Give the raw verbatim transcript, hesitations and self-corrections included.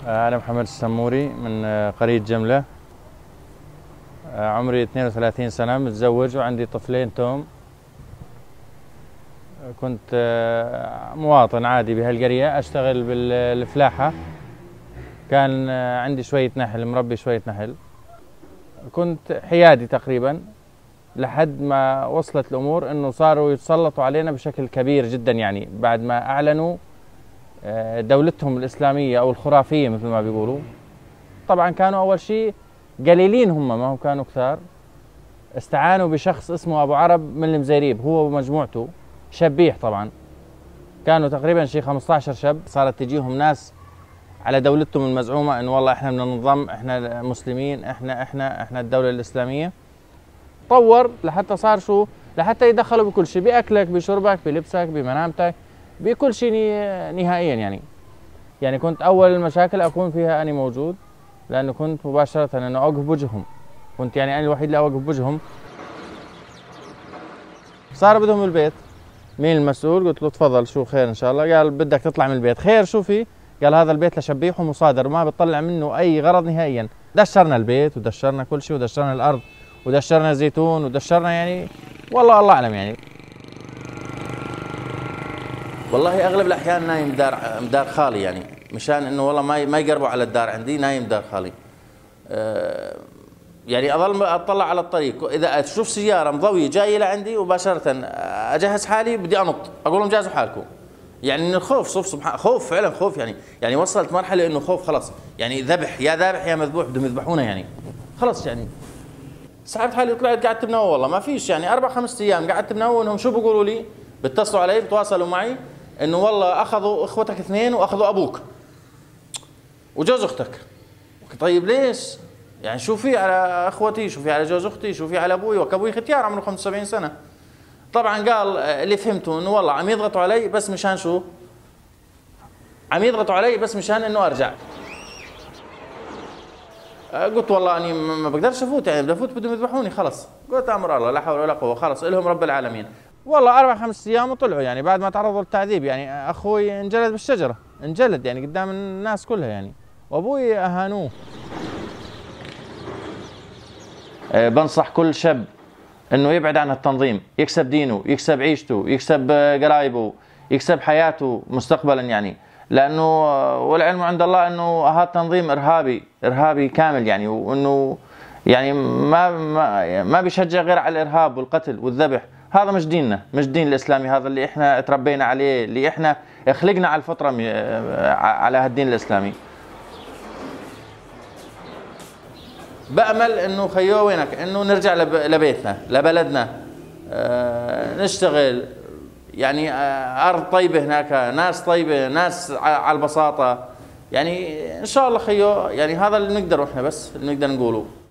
أنا محمد السموري من قرية جملة. عمري اثنين وثلاثين سنة، متزوج وعندي طفلين توم. كنت مواطن عادي بهالقرية، أشتغل بالفلاحة. كان عندي شوية نحل، مربي شوية نحل. كنت حيادي تقريبا لحد ما وصلت الأمور إنه صاروا يتسلطوا علينا بشكل كبير جدا، يعني بعد ما أعلنوا دولتهم الإسلامية أو الخرافية مثل ما بيقولوا. طبعا كانوا أول شيء قليلين، هم ما هم كانوا كثار. استعانوا بشخص اسمه أبو عرب من المزيريب، هو ومجموعته شبيح. طبعا كانوا تقريبا شيء خمسة عشر شاب. صارت تجيهم ناس على دولتهم المزعومة إنه والله إحنا بننضم، إحنا مسلمين، إحنا إحنا إحنا الدولة الإسلامية. طور لحتى صار شو، لحتى يدخلوا بكل شيء، بأكلك، بشربك، بلبسك، بمنامتك، بكل شيء نهائيا. يعني يعني كنت أول المشاكل أكون فيها أنا موجود، لأنه كنت مباشرة أنه أوقف بوجههم. كنت يعني أنا الوحيد اللي أوقف بوجههم. صار بدهم البيت. مين المسؤول؟ قلت له تفضل، شو خير إن شاء الله؟ قال بدك تطلع من البيت. خير شو في؟ قال هذا البيت لشبيح ومصادر وما بتطلع منه أي غرض نهائيا. دشرنا البيت ودشرنا كل شيء، ودشرنا الأرض ودشرنا زيتون ودشرنا، يعني والله الله أعلم. يعني والله اغلب الاحيان نايم دار دار خالي، يعني مشان انه والله ما ما يقربوا على الدار عندي، نايم دار خالي. أه يعني اظل اطلع على الطريق، اذا اشوف سياره مضويه جايه لعندي مباشره اجهز حالي، بدي انط، اقول لهم جهزوا حالكم. يعني من الخوف، صف سبحان خوف، فعلا خوف. يعني يعني وصلت مرحله انه خوف خلاص، يعني ذبح، يا ذابح يا مذبوح، بدهم يذبحونا يعني خلاص. يعني سحبت حالي وطلعت قعدت بنوم، والله ما فيش، يعني اربع خمس ايام قعدت بنوم. انهم شو بيقولوا لي؟ بيتصلوا علي، بتواصلوا معي انه والله اخذوا اخوتك اثنين واخذوا ابوك وجوز اختك. طيب ليش؟ يعني شو في على اخوتي، شو في على جوز اختي، شو في على ابوي؟ وكابوي ختيار عمره خمسة وسبعين سنه. طبعا قال اللي فهمته انه والله عم يضغطوا علي بس مشان شو؟ عم يضغطوا علي بس مشان انه ارجع. قلت والله اني ما بقدرش افوت، يعني بدي افوت بدهم يذبحوني خلص. قلت امر الله، لا حول ولا قوه، خلص الهم رب العالمين. والله اربع خمس ايام وطلعوا، يعني بعد ما تعرضوا للتعذيب. يعني اخوي انجلد بالشجره، انجلد يعني قدام الناس كلها يعني، وابوي اهانوه. أه بنصح كل شاب انه يبعد عن التنظيم، يكسب دينه، يكسب عيشته، يكسب قرايبه، يكسب حياته مستقبلا. يعني لانه والعلم عند الله انه هذا التنظيم ارهابي، ارهابي كامل يعني. وانه يعني ما ما ما بيشجع غير على الارهاب والقتل والذبح. هذا مش ديننا، مش دين الاسلامي هذا اللي احنا تربينا عليه، اللي احنا خلقنا على الفطره على هالدين الاسلامي. بأمل انه خيو وينك، انه نرجع لبيتنا لبلدنا، أه نشتغل، يعني أه ارض طيبه هناك، ناس طيبه، ناس على البساطه. يعني ان شاء الله خيو، يعني هذا اللي نقدر احنا، بس اللي نقدر نقوله.